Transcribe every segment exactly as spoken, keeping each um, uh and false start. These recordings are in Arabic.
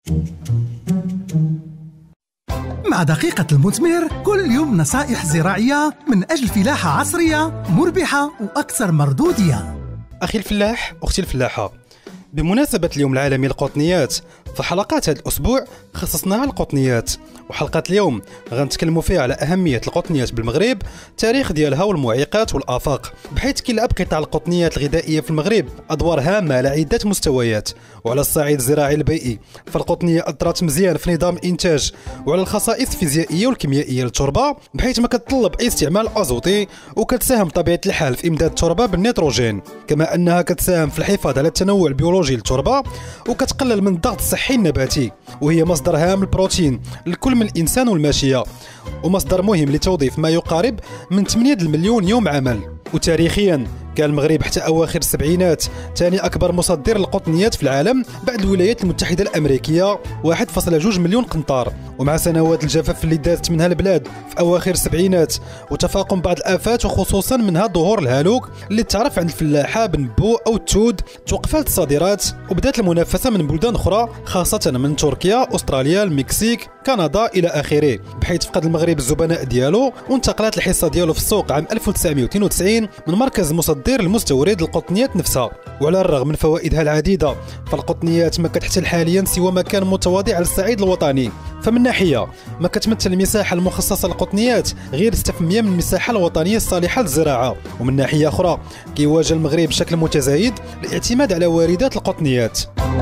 مع دقيقة المثمر كل يوم نصائح زراعية من أجل فلاحة عصرية مربحة وأكثر مردودية. أخي الفلاح، أختي الفلاحة، بمناسبة اليوم العالمي للقطنيات، فحلقات هذا الأسبوع خصصناها للقطنيات، وحلقة اليوم غنتكلموا فيها على أهمية القطنيات بالمغرب، التاريخ ديالها والمعيقات والآفاق، بحيث كيلعب قطاع القطنيات الغذائية في المغرب أدوار هامة على عدة مستويات. وعلى الصعيد الزراعي البيئي فالقطنية أثرت مزيان في نظام الإنتاج وعلى الخصائص الفيزيائية والكيميائية للتربة، بحيث ما كتطلب أي استعمال أزوتي، وكتساهم بطبيعة الحال في إمداد التربة بالنيتروجين، كما أنها كتساهم في الحفاظ على التنوع البيولوجي للتربة، وكتقلل من الضغط الصحي النباتي، وهي مصدر هام البروتين لكل من الإنسان والماشية، ومصدر مهم لتوظيف ما يقارب من ثمانية مليون يوم عمل. وتاريخيا كان المغرب حتى أواخر السبعينات ثاني أكبر مصدر للقطنيات في العالم بعد الولايات المتحدة الأمريكية، واحد فاصلة اثنين مليون قنطار. ومع سنوات الجفاف اللي دازت منها البلاد في أواخر السبعينات وتفاقم بعض الآفات، وخصوصا منها ظهور الهالوك اللي تعرف عند الفلاحة بالنبو أو التود، توقفات الصادرات وبدات المنافسة من بلدان أخرى، خاصة من تركيا، أستراليا، المكسيك، كندا إلى آخره، بحيث فقد المغرب الزبناء ديالو وانتقلت الحصة ديالو في السوق عام ألف وتسعمائة واثنين وتسعين من مركز مصدر المستورد للقطنيات نفسها. وعلى الرغم من فوائدها العديدة، فالقطنيات ما كتحتل حاليا سوى مكان متواضع على الصعيد الوطني. فمن ناحية ما كتمثل المساحة المخصصة للقطنيات غير ستة بالمئة من المساحة الوطنية الصالحة للزراعة، ومن ناحية أخرى كيواجه المغرب بشكل متزايد الاعتماد على واردات القطنيات.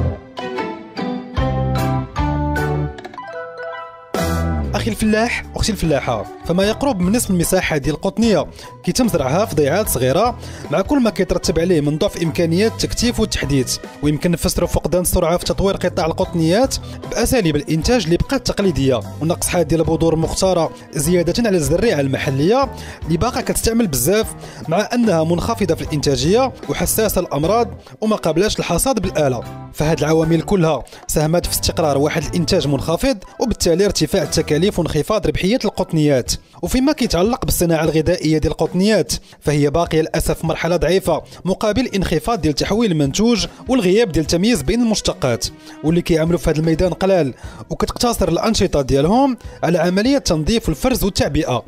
أخي الفلاح، أختي الفلاحة، فما يقرب من نصف المساحة ديال القطنية كيتم زرعها في ضيعات صغيرة، مع كل ما كيترتب عليه من ضعف إمكانيات التكثيف والتحديث. ويمكن نفسروا فقدان السرعة في تطوير قطاع القطنيات بأساليب الإنتاج اللي بقات تقليدية، ونقص حاد ديال البذور المختارة، زيادة على الزريعة المحلية اللي باقا كتستعمل بزاف، مع أنها منخفضة في الإنتاجية وحساسة للأمراض وما قابلاش الحصاد بالآلة. فهاد العوامل كلها ساهمت في استقرار واحد الإنتاج منخفض، وبالتالي ارتفاع التكاليف وانخفاض ربحية القطنيات. وفيما كيتعلق بالصناعة الغذائية ديال القطنيات، فهي باقية للأسف مرحلة ضعيفة مقابل انخفاض ديال تحويل المنتوج والغياب ديال التمييز بين المشتقات، واللي كيعملوا في هذا الميدان قلال، وكتقتصر الأنشطة ديالهم على عملية تنظيف والفرز والتعبئة.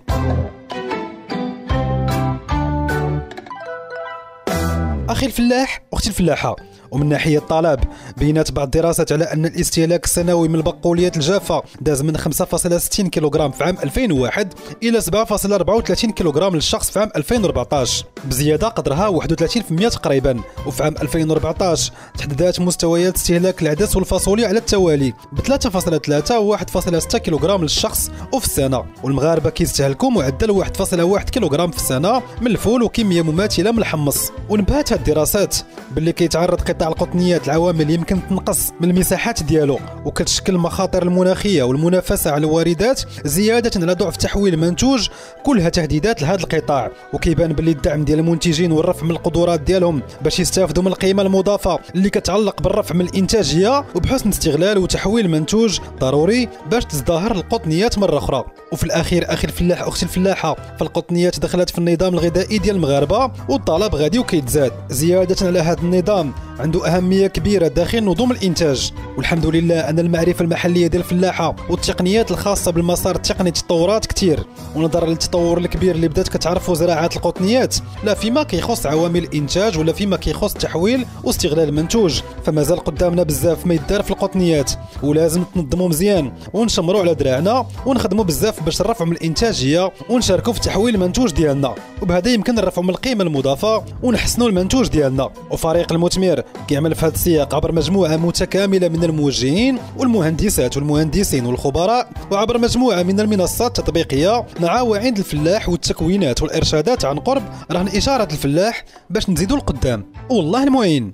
أخي الفلاح، أختي الفلاحة، ومن ناحية الطلب بينات بعض الدراسات على أن الاستهلاك السنوي من البقوليات الجافة داز من خمسة فاصلة ستين كيلوغرام في عام ألفين وواحد إلى سبعة فاصلة أربعة وثلاثين كيلوغرام للشخص في عام ألفين وأربعطاش، بزيادة قدرها واحد وثلاثين بالمئة تقريبا. وفي عام ألفين وأربعطاش تحددت مستويات استهلاك العدس والفاصوليا على التوالي ب ثلاثة فاصلة ثلاثة و واحد فاصلة ستة كيلوغرام للشخص وفي السنة، والمغاربة كيستهلكوا معدل واحد فاصلة واحد كيلوغرام في السنة من الفول وكمية مماثلة من الحمص. ونبهت هاد الدراسات باللي كيتعرض قطاع القطنيات العوامل يمكن تنقص من المساحات ديالو، وكتشكل المخاطر المناخيه والمنافسه على الواردات، زياده على ضعف تحويل المنتوج، كلها تهديدات لهذا القطاع. وكيبان باللي الدعم ديال المنتجين والرفع من القدرات ديالهم باش يستافدوا من القيمه المضافه اللي كتعلق بالرفع من الانتاجيه وبحسن استغلال وتحويل المنتوج ضروري باش تزدهر القطنيات مره اخرى. وفي الاخير اخي الفلاح، اختي الفلاحه، فالقطنيات دخلت في النظام الغذائي ديال المغاربه، والطلب غادي وكيتزاد. زياده على هذا النظام عنده أهمية كبيرة داخل نظم الإنتاج، والحمد لله أن المعرفة المحلية ديال الفلاحة والتقنيات الخاصة بالمسار التقني تطورات كثير، ونظرا للتطور الكبير اللي بدات كتعرفوا زراعة القطنيات، لا فيما كيخص عوامل الإنتاج ولا فيما كيخص تحويل واستغلال المنتوج، فمازال قدامنا بزاف ما يدار في القطنيات، ولازم تنظموا مزيان ونشمروا على دراعنا ونخدموا بزاف باش نرفعوا من الإنتاجية ونشاركوا في تحويل المنتوج ديالنا، وبهذا يمكن نرفعوا من القيمة المضافة ونحسنوا المنتوج ديالنا. وفريق المثمر كيعمل في هذا السياق عبر مجموعة متكاملة من الموجهين والمهندسات والمهندسين والخبراء، وعبر مجموعة من المنصات التطبيقية مع وعين الفلاح والتكوينات والإرشادات عن قرب رهن إشارة الفلاح باش نزيدوا القدام، والله المعين.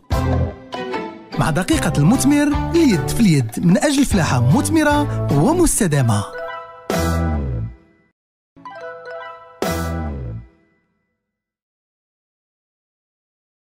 مع دقيقة المثمر، اليد في اليد من أجل فلاحة مثمرة ومستدامة.